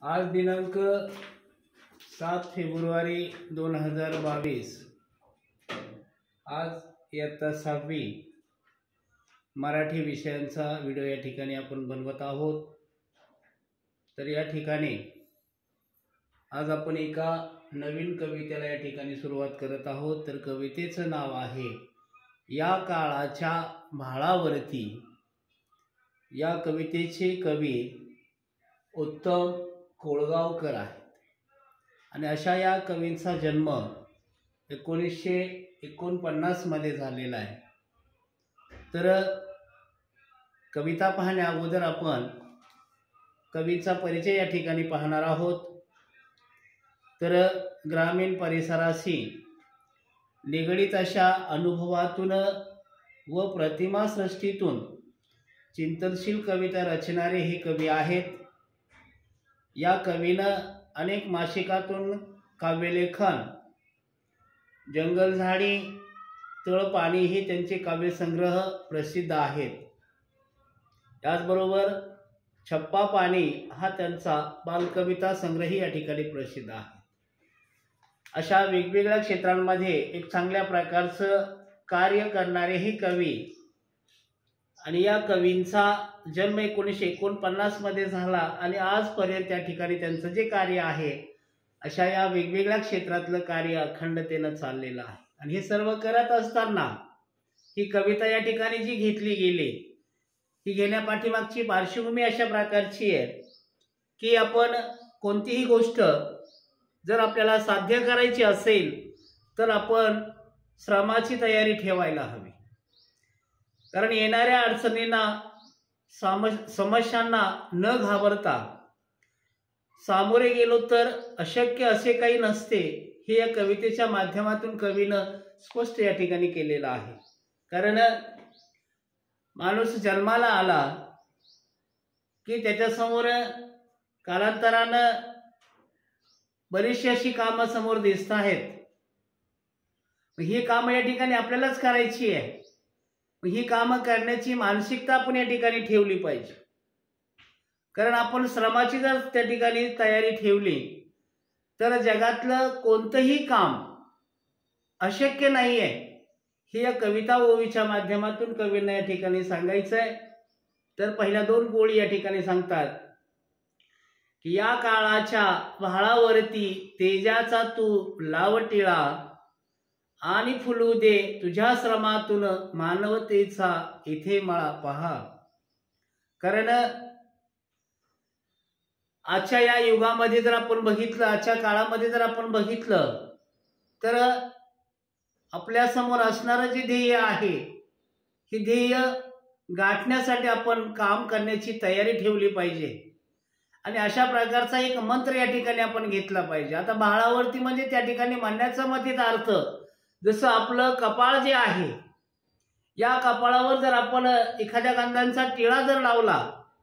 आज दिनांक 7 फेब्रुवारी 2022। आज इयत्ता 6वी मराठी विषयांचा व्हिडिओ या ठिकाणी आपण बनवत आहोत। तर या ठिकाणी आज आपण एका नवीन कवितेला या ठिकाणी सुरुवात करत आहोत। तर कवितेचं नाव आहे या काळाच्या म्हाळावरती। या कवितेचे कवी उत्तम कोळगावकर आहेत आणि अशा या कवींचा जन्म 1949 मध्ये झालेला आहे। तर कविता पाहण्या अगोदर आपण कवीचा परिचय या ठिकाणी पाहणार आहोत। तर ग्रामीण परिसराशी निगडित अशा अनुभवातून व प्रतिमा सृष्टीतून चिंतनशील कविता रचणारे हे कवी आहेत। या कवीनं अनेक मासिकातून काव्यलेखन, जंगलझाडी, तळपाणी हे त्यांचे काव्यसंग्रह प्रसिद्ध आहेत। त्याचबरोबर छप्पा पाणी हा त्यांचा बालकविता संग्रही या ठिकाणी प्रसिद्ध आहे। अशा वेगवेगळ्या क्षेत्रांमध्ये एक चांगल्या प्रकारचं कार्य करणारे हे कवी आणि या कवींचा जन्म 1949 मध्ये झाला आणि आजपर्यंत त्या ठिकाणी त्यांचं जे कार्य आहे अशा या वेगवेगळ्या क्षेत्रातलं कार्य अखंडतेनं चाललेलं आहे। आणि हे सर्व करत असताना ही कविता या ठिकाणी जी घेतली गेली ही घेण्यापाठीमागची पार्श्वभूमी अशा प्रकारची आहे की आपण कोणतीही गोष्ट जर आपल्याला साध्य करायची असेल तर आपण श्रमाची तयारी ठेवायला हवी। कारण येणाऱ्या अडचणींना समस्यांना न घाबरता सामोरे गेलो तर अशक्य असे काही नसते, हे या कवितेच्या माध्यमातून कवीनं स्पष्ट या ठिकाणी केलेलं आहे। कारण माणूस जन्माला आला की त्याच्यासमोर कालांतरानं बरीचशी अशी कामं समोर दिसत आहेत। ही कामं या ठिकाणी आपल्यालाच करायची आहे। ही कामं करण्याची मानसिकता आपण या ठिकाणी ठेवली पाहिजे। कारण आपण श्रमाची जर त्या ठिकाणी तयारी ठेवली तर जगातलं कोणतंही काम अशक्य नाही आहे, हे या कविता ओवीच्या माध्यमातून कवींना या ठिकाणी सांगायचं आहे। तर पहिल्या 2 ओळी या ठिकाणी सांगतात की या काळाच्या म्हाळावरती तेजाचा तू लावटिळा आणि फुलू दे तुझ्या श्रमातून मानवतेचा इथे मळा पहा। कारण आजच्या या युगामध्ये जर आपण बघितलं, आजच्या काळामध्ये जर आपण बघितलं तर आपल्या समोर असणारं जे ध्येय आहे हे ध्येय गाठण्यासाठी आपण काम करण्याची तयारी ठेवली पाहिजे आणि अशा प्रकारचा एक मंत्र या ठिकाणी आपण घेतला पाहिजे। आता म्हाळावरती म्हणजे त्या ठिकाणी म्हणण्याचा मधीत अर्थ जसं आपलं कपाळ जे आहे, या कपाळावर जर आपण एखाद्या गंधांचा टिळा जर लावला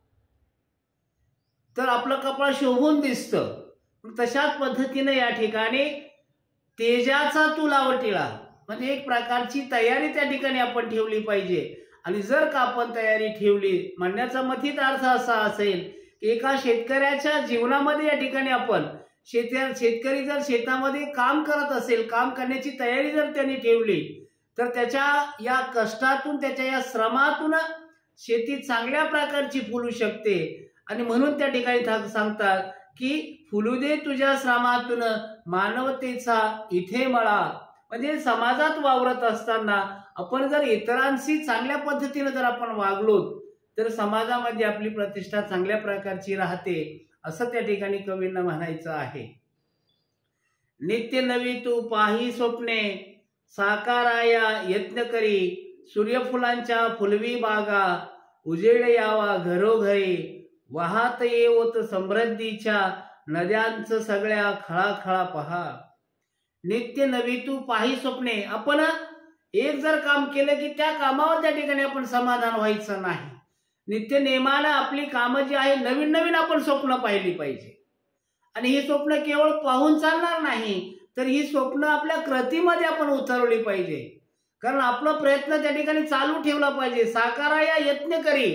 तर आपलं कपाळ शोभून दिसतं। तशाच पद्धतीने या ठिकाणी तेजाचा तू लावटिळा म्हणजे एक प्रकारची तयारी त्या ठिकाणी आपण ठेवली पाहिजे। आणि जर का आपण तयारी ठेवली, म्हणण्याचा मथित अर्थ असा असेल की एका शेतकऱ्याच्या जीवनामध्ये या ठिकाणी आपण शेतकरी जर शेतामध्ये काम करत असेल, काम करण्याची तयारी जर त्यांनी ठेवली तर त्याच्या या कष्टातून, त्याच्या या श्रमातून शेती चांगल्या प्रकारची फुलू शकते। आणि म्हणून त्या ठिकाणी सांगतात की फुलू दे तुझ्या श्रमातून मानवतेचा इथे मळा। म्हणजे समाजात वावरत असताना आपण जर इतरांशी चांगल्या पद्धतीने जर आपण वागलो तर समाजामध्ये आपली प्रतिष्ठा चांगल्या प्रकारची राहते, असं त्या ठिकाणी कवींना म्हणायचं आहे। नित्य नवी तू पाही स्वप्ने साकाराया यत्न करी, सूर्यफुलांच्या फुलवी बागा उजेड यावा घरोघरी, वाहत येवत समृद्धीच्या नद्यांचं सगळ्या खळाखळा पहा। नित्य नवी तू पाही स्वप्ने, आपण एक जर काम केलं की त्या कामावर त्या ठिकाणी आपण समाधान व्हायचं नाही। नित्य नेमानं आपली कामं जी आहे नवीन नवीन आपण स्वप्न पाहिली पाहिजे। आणि ही स्वप्न केवळ पाहून चालणार नाही, तर ही स्वप्न आपल्या कृतीमध्ये आपण उतरवली पाहिजे। कारण आपला प्रयत्न त्या ठिकाणी चालू ठेवला पाहिजे। साकाराया यत्न करी,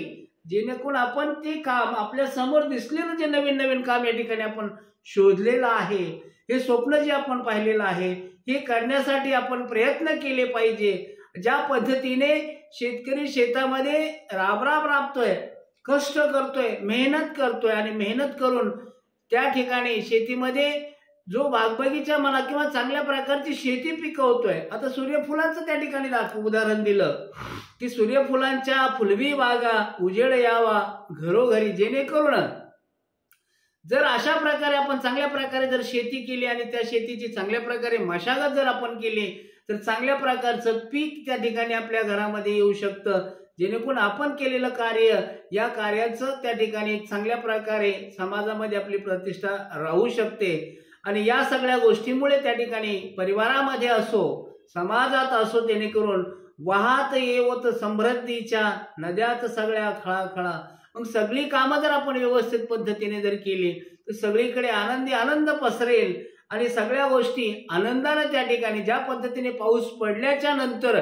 जेणेकरून आपण ते काम आपल्या समोर दिसलेलं जे नवीन नवीन काम या ठिकाणी आपण शोधलेलं आहे, हे स्वप्न जे आपण पाहिलेलं आहे, हे करण्यासाठी आपण प्रयत्न केले पाहिजे. ज्या पद्धतीने शेतकरी शेतामध्ये राबराब राबतोय, कष्ट करतोय, मेहनत करतोय आणि मेहनत करून त्या ठिकाणी शेतीमध्ये जो बागबगीचा म्हणा किंवा चांगल्या प्रकारची शेती पिकवतोय. आता सूर्यफुलांचं त्या ठिकाणी उदाहरण दिलं की सूर्यफुलांच्या फुलवी बागा उजेड यावा घरोघरी, जेणेकरून जर अशा प्रकारे आपण चांगल्या प्रकारे जर शेती केली आणि त्या शेतीची चांगल्या प्रकारे मशागत जर आपण केली तर चांगल्या प्रकारचं पीक त्या ठिकाणी आपल्या घरामध्ये येऊ शकतं. जेणेकरून आपण केलेलं कार्य, या कार्याचं त्या ठिकाणी चांगल्या प्रकारे समाजामध्ये आपली प्रतिष्ठा राहू शकते. आणि या सगळ्या गोष्टीमुळे त्या ठिकाणी परिवारामध्ये असो, समाजात असो, जेणेकरून वाहत येवत समृद्धीच्या नद्यात सगळ्या खळाखळा. मग सगळी कामं जर आपण व्यवस्थित पद्धतीने जर केली तर सगळीकडे आनंदी आनंद पसरेल आणि सगळ्या गोष्टी आनंदाने त्या ठिकाणी ज्या पद्धतीने पाऊस पडल्याच्या नंतर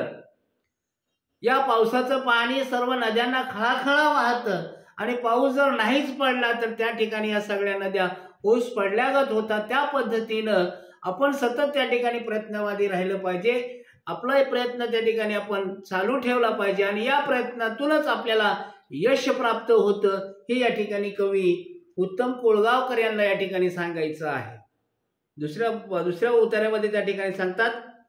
या पावसाचं पाणी सर्व नद्यांना खळाखळा वाहतं आणि पाऊस जर नाहीच पडला तर त्या ठिकाणी या सगळ्या नद्या ओस पडल्यागत होतात. त्या पद्धतीनं आपण सतत त्या ठिकाणी प्रयत्नवादी राहिलं पाहिजे. आपला प्रयत्न त्या ठिकाणी आपण चालू ठेवला पाहिजे आणि या प्रयत्नातूनच आपल्याला यश प्राप्त होतं, हे या ठिकाणी कवी उत्तम कोळगावकर यांना या ठिकाणी सांगायचं आहे. दुसऱ्या उतार्यामध्ये त्या ठिकाणी सांगतात,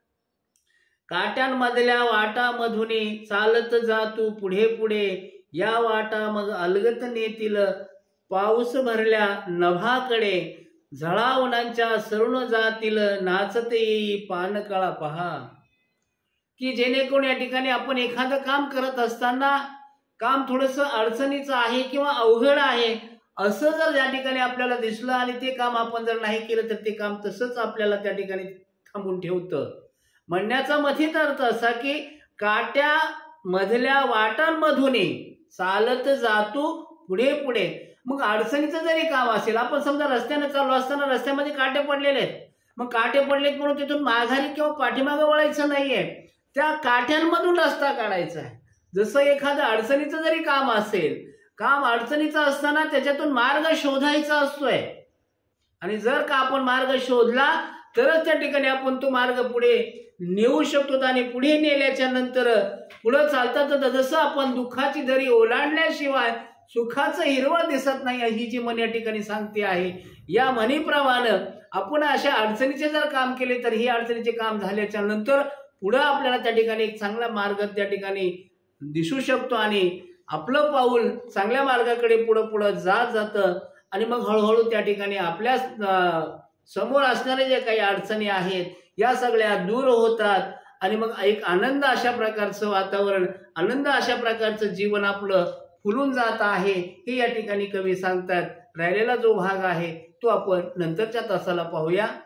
काट्यांमधल्या वाटामधून चालत जा तू पुढे पुढे, या वाटा मग अलगत नेतील पाऊस भरल्या नभाकडे, झळा उन्हांच्या सरून जातील नाचत येई पानकळा पहा. की जेणेकरून या ठिकाणी आपण एखादं काम करत असताना काम थोडंसं अडचणीचं आहे किंवा अवघड आहे असं जर या ठिकाणी आपल्याला दिसलं आणि ते काम आपण जर नाही केलं तर ते काम तसंच आपल्याला त्या ठिकाणी थांबून ठेवतं. म्हणण्याचा मथित अर्थ असा की काट्या मधल्या वाटांमधून चालत जातो पुढे पुढे. मग अडचणीचं जरी काम असेल, आपण समजा रस्त्याने चाललो असताना रस्त्यामध्ये काटे पडलेले आहेत, मग काटे पडलेत म्हणून तिथून माघारी किंवा पाठीमागं वळायचं नाहीये, त्या काठ्यांमधून रस्ता काढायचा आहे. जसं एखादं अडचणीचं जरी काम असेल, काम अडचणीचं असताना त्याच्यातून मार्ग शोधायचा असतोय आणि जर का आपण मार्ग शोधला तरच त्या ठिकाणी आपण तो मार्ग पुढे नेऊ शकतो. आणि पुढे नेल्याच्या नंतर पुढे चालतात जसं आपण दुःखाची दरी ओलांडल्याशिवाय सुखाचं हिरवळ दिसत नाही, ही जी म्हण या ठिकाणी सांगते आहे. या म्हणीप्रमाणे आपण अशा अडचणीचे जर काम केले तर ही अडचणीचे काम झाल्याच्या नंतर पुढे आपल्याला त्या ठिकाणी एक चांगला मार्ग त्या ठिकाणी दिसू शकतो आणि आपलं पाऊल चांगल्या मार्गाकडे पुढे जात जातं आणि मग हळूहळू त्या ठिकाणी आपल्या समोर असणाऱ्या ज्या काही अडचणी आहेत या सगळ्या दूर होतात आणि मग एक आनंद अशा प्रकारचं वातावरण, आनंद अशा प्रकारचं जीवन आपलं फुलून जात आहे, हे या ठिकाणी कवी सांगतात. राहिलेला जो भाग आहे तो आपण नंतरच्या तासाला पाहूया.